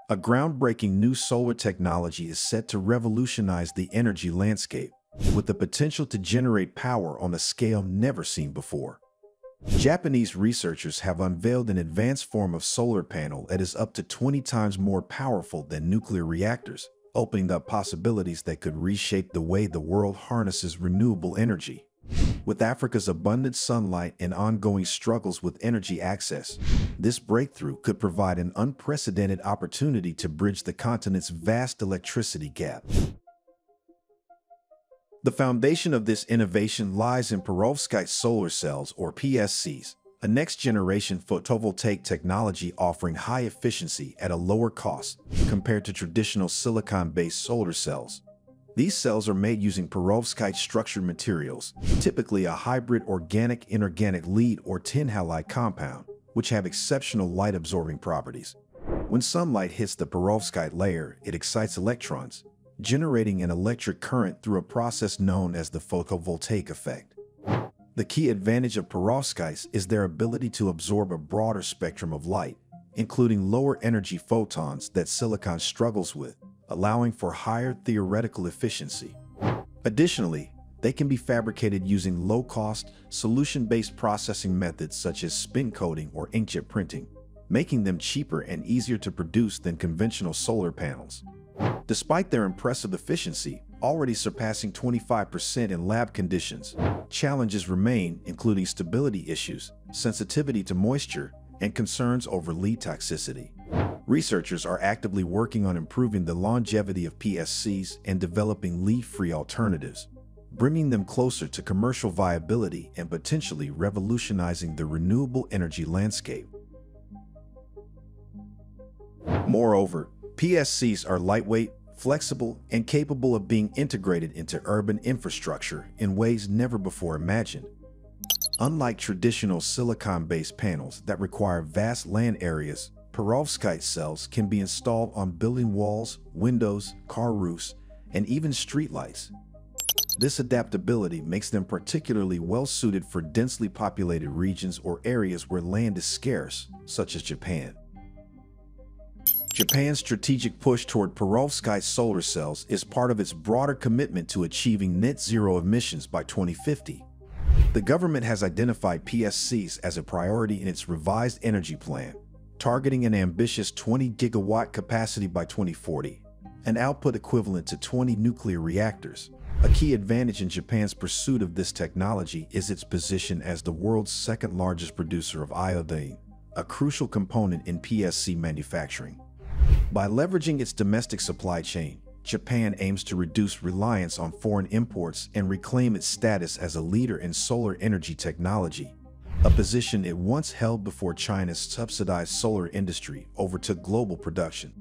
A groundbreaking new solar technology is set to revolutionize the energy landscape, with the potential to generate power on a scale never seen before. Japanese researchers have unveiled an advanced form of solar panel that is up to 20 times more powerful than nuclear reactors, opening up possibilities that could reshape the way the world harnesses renewable energy. With Africa's abundant sunlight and ongoing struggles with energy access, this breakthrough could provide an unprecedented opportunity to bridge the continent's vast electricity gap. The foundation of this innovation lies in perovskite solar cells, or PSCs, a next-generation photovoltaic technology offering high efficiency at a lower cost compared to traditional silicon-based solar cells. These cells are made using perovskite structured materials, typically a hybrid organic-inorganic lead or tin halide compound, which have exceptional light-absorbing properties. When sunlight hits the perovskite layer, it excites electrons, generating an electric current through a process known as the photovoltaic effect. The key advantage of perovskites is their ability to absorb a broader spectrum of light, including lower energy photons that silicon struggles with, allowing for higher theoretical efficiency. Additionally, they can be fabricated using low-cost, solution-based processing methods such as spin coating or inkjet printing, making them cheaper and easier to produce than conventional solar panels. Despite their impressive efficiency, already surpassing 25% in lab conditions, challenges remain, including stability issues, sensitivity to moisture, and concerns over lead toxicity. Researchers are actively working on improving the longevity of PSCs and developing lead-free alternatives, bringing them closer to commercial viability and potentially revolutionizing the renewable energy landscape. Moreover, PSCs are lightweight, flexible, and capable of being integrated into urban infrastructure in ways never before imagined. Unlike traditional silicon-based panels that require vast land areas, perovskite cells can be installed on building walls, windows, car roofs, and even streetlights. This adaptability makes them particularly well-suited for densely populated regions or areas where land is scarce, such as Japan. Japan's strategic push toward perovskite solar cells is part of its broader commitment to achieving net zero emissions by 2050. The government has identified PSCs as a priority in its revised energy plan, targeting an ambitious 20-gigawatt capacity by 2040, an output equivalent to 20 nuclear reactors. A key advantage in Japan's pursuit of this technology is its position as the world's second-largest producer of iodine, a crucial component in PSC manufacturing. By leveraging its domestic supply chain, Japan aims to reduce reliance on foreign imports and reclaim its status as a leader in solar energy technology, a position it once held before China's subsidized solar industry overtook global production.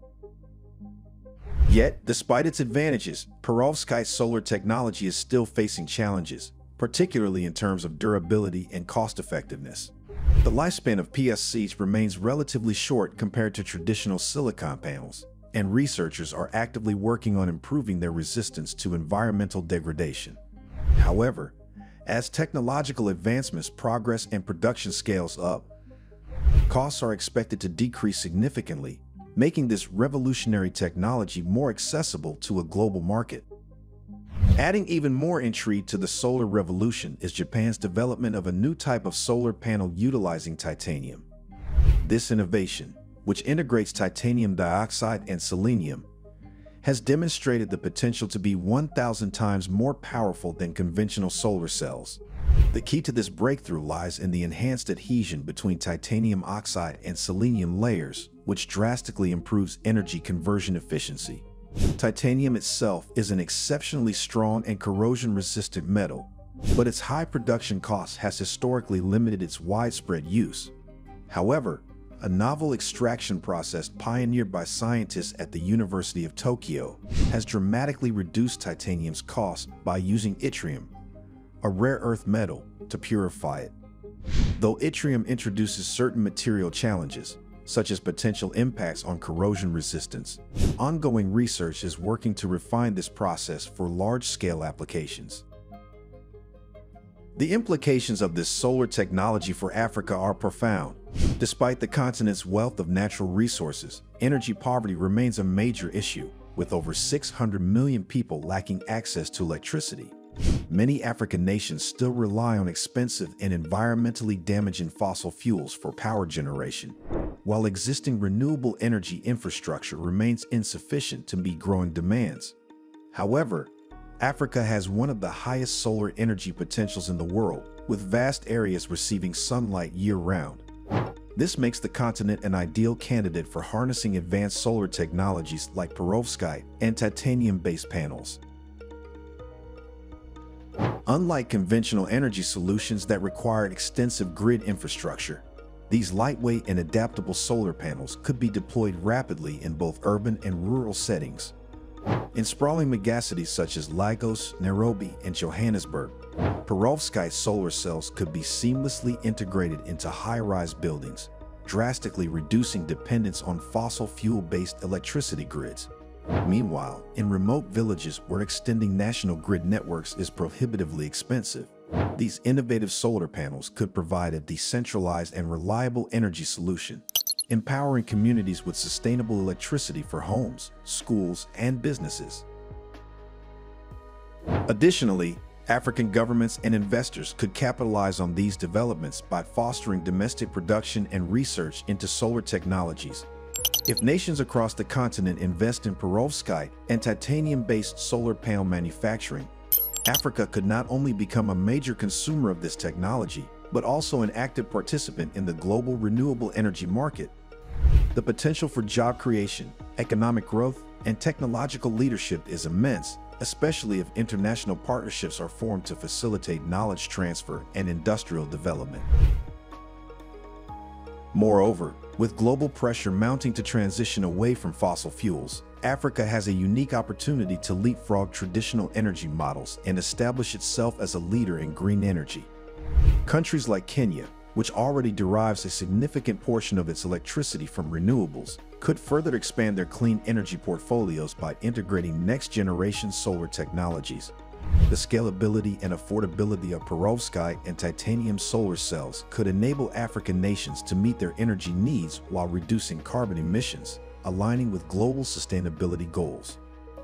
Yet, despite its advantages, perovskite solar technology is still facing challenges, particularly in terms of durability and cost-effectiveness. The lifespan of PSCs remains relatively short compared to traditional silicon panels, and researchers are actively working on improving their resistance to environmental degradation. However, as technological advancements progress and production scales up, costs are expected to decrease significantly, making this revolutionary technology more accessible to a global market. Adding even more intrigue to the solar revolution is Japan's development of a new type of solar panel utilizing titanium. This innovation, which integrates titanium dioxide and selenium, has demonstrated the potential to be 1,000 times more powerful than conventional solar cells. The key to this breakthrough lies in the enhanced adhesion between titanium oxide and selenium layers, which drastically improves energy conversion efficiency. Titanium itself is an exceptionally strong and corrosion-resistant metal, but its high production cost has historically limited its widespread use. However, a novel extraction process pioneered by scientists at the University of Tokyo has dramatically reduced titanium's cost by using yttrium, a rare earth metal, to purify it. Though yttrium introduces certain material challenges, such as potential impacts on corrosion resistance, ongoing research is working to refine this process for large-scale applications. The implications of this solar technology for Africa are profound. Despite the continent's wealth of natural resources, energy poverty remains a major issue, with over 600 million people lacking access to electricity. Many African nations still rely on expensive and environmentally damaging fossil fuels for power generation, while existing renewable energy infrastructure remains insufficient to meet growing demands. However, Africa has one of the highest solar energy potentials in the world, with vast areas receiving sunlight year-round. This makes the continent an ideal candidate for harnessing advanced solar technologies like perovskite and titanium-based panels. Unlike conventional energy solutions that require extensive grid infrastructure, these lightweight and adaptable solar panels could be deployed rapidly in both urban and rural settings. In sprawling megacities such as Lagos, Nairobi, and Johannesburg, perovskite solar cells could be seamlessly integrated into high-rise buildings, drastically reducing dependence on fossil fuel-based electricity grids. Meanwhile, in remote villages where extending national grid networks is prohibitively expensive, these innovative solar panels could provide a decentralized and reliable energy solution, empowering communities with sustainable electricity for homes, schools, and businesses. Additionally, African governments and investors could capitalize on these developments by fostering domestic production and research into solar technologies. If nations across the continent invest in perovskite and titanium-based solar panel manufacturing, Africa could not only become a major consumer of this technology, but also an active participant in the global renewable energy market. The potential for job creation, economic growth, and technological leadership is immense, especially if international partnerships are formed to facilitate knowledge transfer and industrial development. Moreover, with global pressure mounting to transition away from fossil fuels, Africa has a unique opportunity to leapfrog traditional energy models and establish itself as a leader in green energy. Countries like Kenya, which already derives a significant portion of its electricity from renewables, could further expand their clean energy portfolios by integrating next-generation solar technologies. The scalability and affordability of perovskite and titanium solar cells could enable African nations to meet their energy needs while reducing carbon emissions, aligning with global sustainability goals.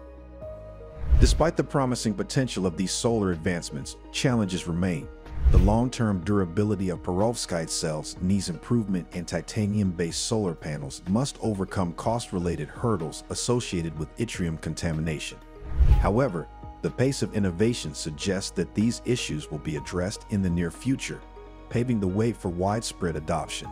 Despite the promising potential of these solar advancements, challenges remain. The long-term durability of perovskite cells needs improvement, and titanium-based solar panels must overcome cost-related hurdles associated with yttrium contamination. However, the pace of innovation suggests that these issues will be addressed in the near future, paving the way for widespread adoption.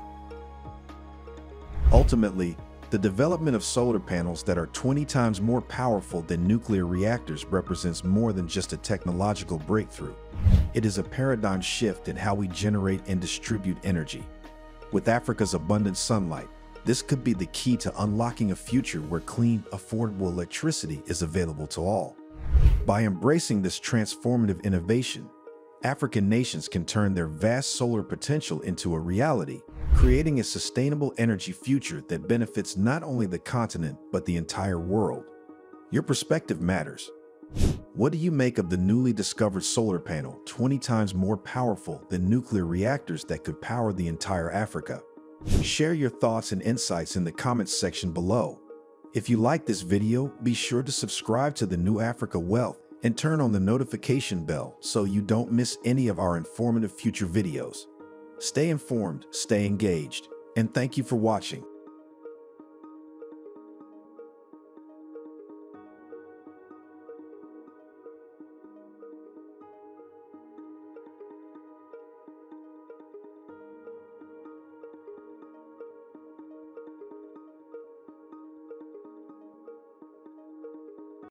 Ultimately, the development of solar panels that are 20 times more powerful than nuclear reactors represents more than just a technological breakthrough. It is a paradigm shift in how we generate and distribute energy. With Africa's abundant sunlight, this could be the key to unlocking a future where clean, affordable electricity is available to all. By embracing this transformative innovation, African nations can turn their vast solar potential into a reality, creating a sustainable energy future that benefits not only the continent but the entire world. Your perspective matters. What do you make of the newly discovered solar panel, 20 times more powerful than nuclear reactors that could power the entire Africa? Share your thoughts and insights in the comments section below. If you like this video, be sure to subscribe to the New Africa Wealth and turn on the notification bell so you don't miss any of our informative future videos. Stay informed, stay engaged, and thank you for watching.